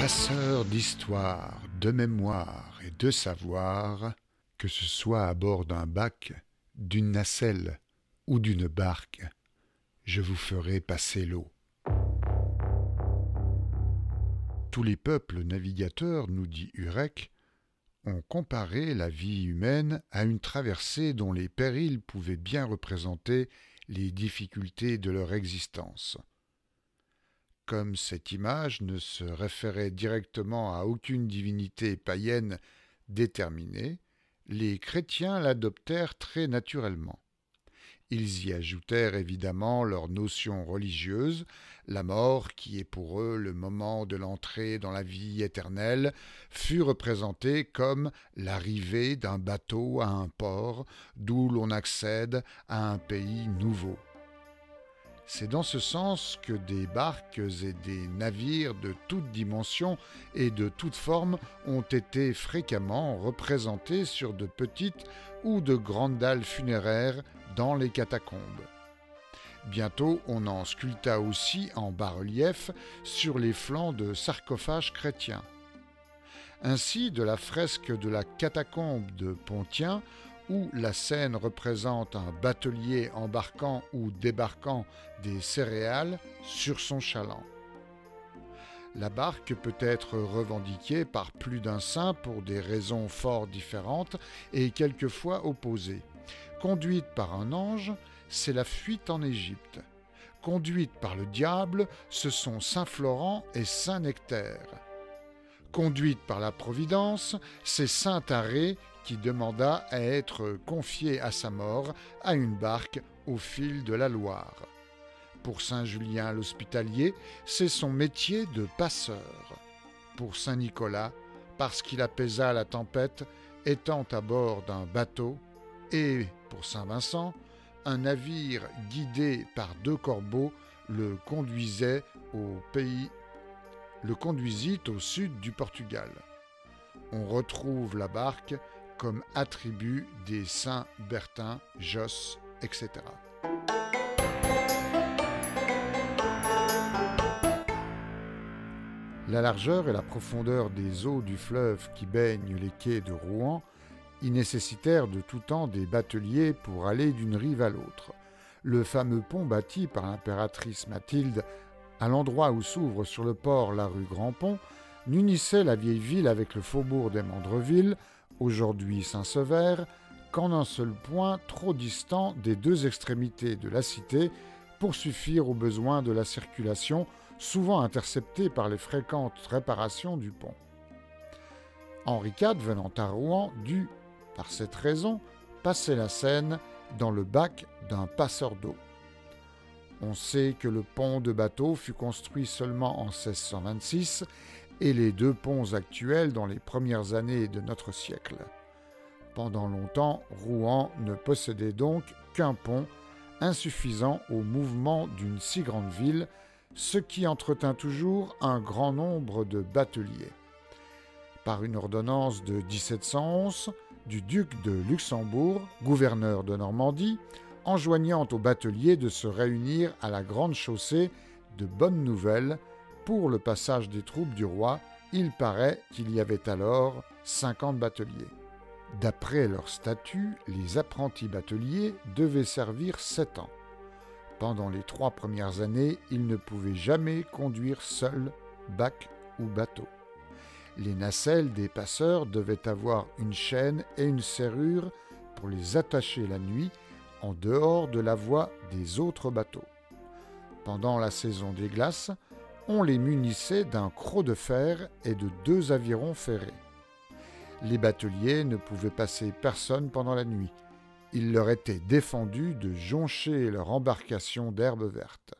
Passeur d'histoire, de mémoire et de savoir, que ce soit à bord d'un bac, d'une nacelle ou d'une barque, je vous ferai passer l'eau. Tous les peuples navigateurs, nous dit Hurech, ont comparé la vie humaine à une traversée dont les périls pouvaient bien représenter les difficultés de leur existence. Comme cette image ne se référait directement à aucune divinité païenne déterminée, les chrétiens l'adoptèrent très naturellement. Ils y ajoutèrent évidemment leurs notions religieuses, la mort, qui est pour eux le moment de l'entrée dans la vie éternelle, fut représentée comme l'arrivée d'un bateau à un port, d'où l'on accède à un pays nouveau. C'est dans ce sens que des barques et des navires de toutes dimensions et de toutes formes ont été fréquemment représentés sur de petites ou de grandes dalles funéraires dans les catacombes. Bientôt, on en sculpta aussi en bas-relief sur les flancs de sarcophages chrétiens. Ainsi, de la fresque de la catacombe de Pontien, où la scène représente un batelier embarquant ou débarquant des céréales sur son chaland. La barque peut être revendiquée par plus d'un saint pour des raisons fort différentes et quelquefois opposées. Conduite par un ange, c'est la fuite en Égypte. Conduite par le diable, ce sont saint Florent et saint Nectaire. Conduite par la Providence, c'est saint Arrée qui demanda à être confié à sa mort à une barque au fil de la Loire. Pour saint Julien l'Hospitalier, c'est son métier de passeur. Pour saint Nicolas, parce qu'il apaisa la tempête, étant à bord d'un bateau, et pour saint Vincent, un navire guidé par deux corbeaux le conduisit au sud du Portugal. On retrouve la barque comme attribut des saints Bertin, Josse, etc. La largeur et la profondeur des eaux du fleuve qui baignent les quais de Rouen y nécessitèrent de tout temps des bateliers pour aller d'une rive à l'autre. Le fameux pont bâti par l'impératrice Mathilde à l'endroit où s'ouvre sur le port la rue Grand-Pont n'unissait la vieille ville avec le faubourg des Mandreville, aujourd'hui Saint-Sever, qu'en un seul point trop distant des deux extrémités de la cité pour suffire aux besoins de la circulation, souvent interceptés par les fréquentes réparations du pont. Henri IV, venant à Rouen, dut, par cette raison, passer la Seine dans le bac d'un passeur d'eau. On sait que le pont de bateau fut construit seulement en 1626 et les deux ponts actuels dans les premières années de notre siècle. Pendant longtemps, Rouen ne possédait donc qu'un pont, insuffisant au mouvement d'une si grande ville, ce qui entretint toujours un grand nombre de bateliers. Par une ordonnance de 1711 du duc de Luxembourg, gouverneur de Normandie, enjoignant aux bateliers de se réunir à la grande chaussée de Bonne-Nouvelle pour le passage des troupes du roi, il paraît qu'il y avait alors 50 bateliers. D'après leur statut, les apprentis bateliers devaient servir 7 ans. Pendant les 3 premières années, ils ne pouvaient jamais conduire seuls bac ou bateau. Les nacelles des passeurs devaient avoir une chaîne et une serrure pour les attacher la nuit en dehors de la voie des autres bateaux. Pendant la saison des glaces, on les munissait d'un croc de fer et de 2 avirons ferrés. Les bateliers ne pouvaient passer personne pendant la nuit. Il leur était défendu de joncher leur embarcation d'herbes vertes.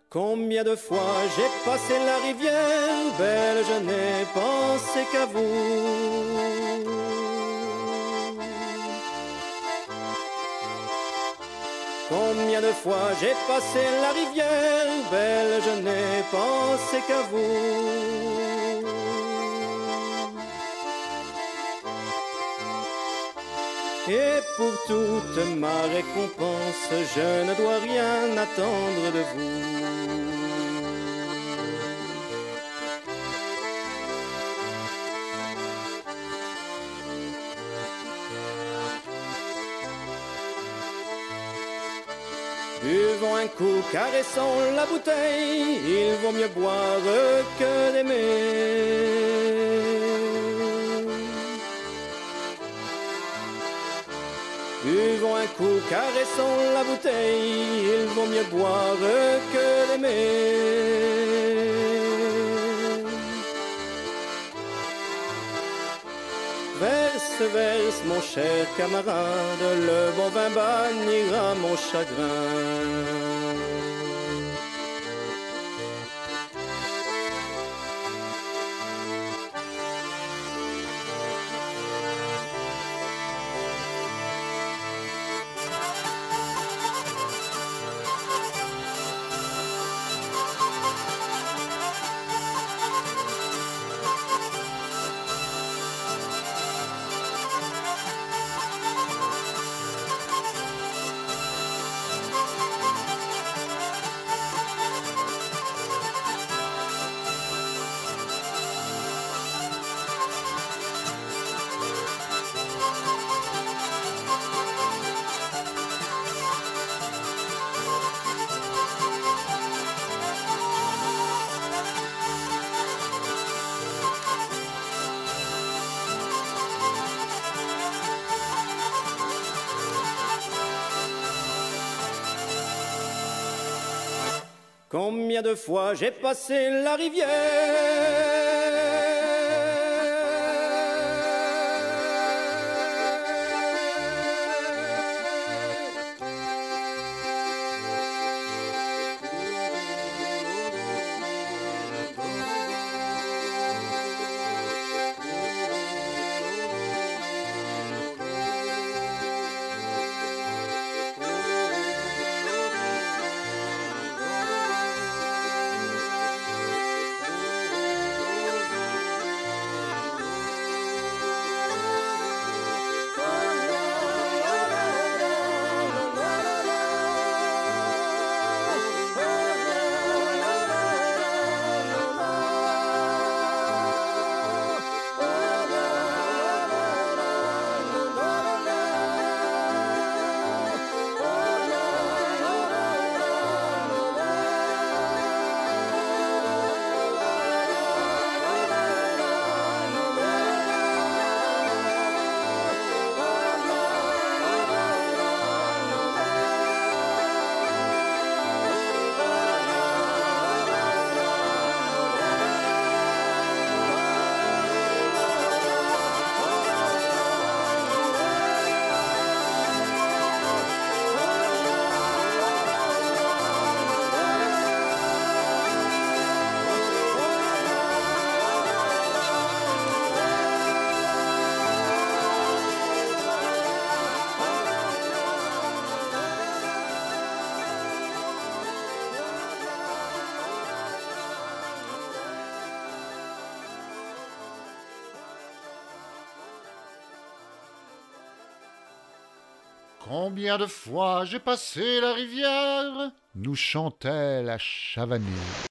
Combien de fois j'ai passé la rivière, belle, je n'ai pensé qu'à vous. Combien de fois j'ai passé la rivière, belle, je n'ai pensé qu'à vous. Et pour toute ma récompense, je ne dois rien attendre de vous. Buvons un coup, caressons la bouteille, il vaut mieux boire que d'aimer. Buvons un coup, caressons la bouteille, il vaut mieux boire que d'aimer. Verse, verse, mon cher camarade, le bon vin bannira mon chagrin. Combien de fois j'ai passé la rivière, Combien de fois j'ai passé la rivière, nous chantait la Chavanée.